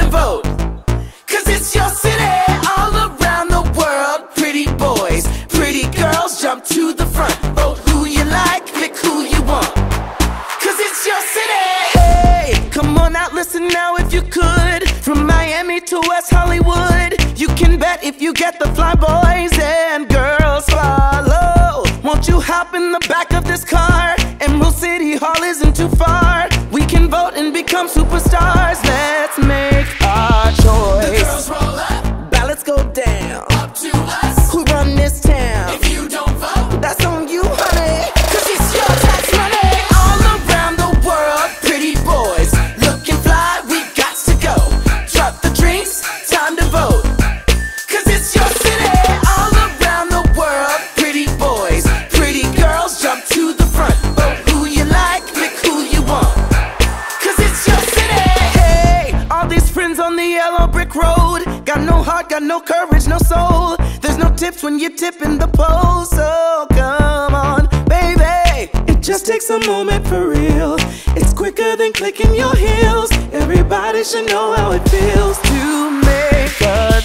vote. Cause it's your city, all around the world. Pretty boys, pretty girls, jump to the front. Vote who you like, pick who you want. Cause it's your city. Hey, come on out, listen now if you could. From Miami to West Hollywood, you can bet if you get the fly boys and girls follow. Won't you hop in the back of this car? Emerald City Hall isn't too far. We can vote and become superstars. Let's make our choice. The girls roll up, Ballots go down. up to us. Who run this town? If you don't vote, That's on you, honey. Cause it's your tax money. All around the world, pretty boys looking fly, we got to go. Drop the drinks, time to vote. Cause it's your city. All around the world, pretty boys, pretty girls, jump to the front. Vote who you like, pick who you want. Cause it's your city. Hey, all these friends on the yellow brick road. Got no heart, got no courage, no soul. There's no tips when you're tipping the pole. So come on, baby. It just takes a moment for real. It's quicker than clicking your heels. Everybody should know how it feels to make a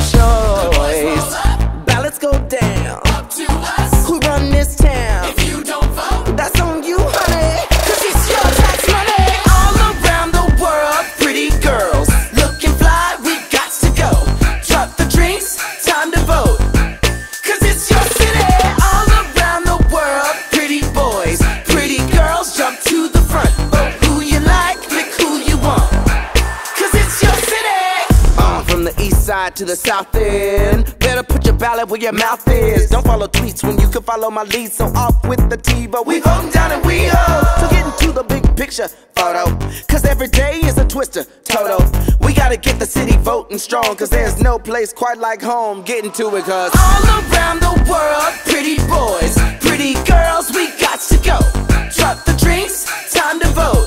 choice. Ballots go down. up to us. Who run this town? If you don't vote, That's on you, honey. Cause it's your tax money. All around the world, pretty girls looking fly, we got to go. Drop the drinks, time to vote. Cause it's your city. All around the world, pretty boys, pretty girls, jump to the front. Vote who you like, pick who you want. Cause it's your city. From the east side to the south end, better put your ballot where your mouth is. Don't follow tweets when you can follow my lead. So off with the T, but we voting down and we up. So get into the big picture photo. Cause every day is a twister, Toto. We gotta get the city voting strong. Cause there's no place quite like home. Get into it, cause all around the world, pretty boys, pretty girls, we got to go. Drop the drinks, time to vote.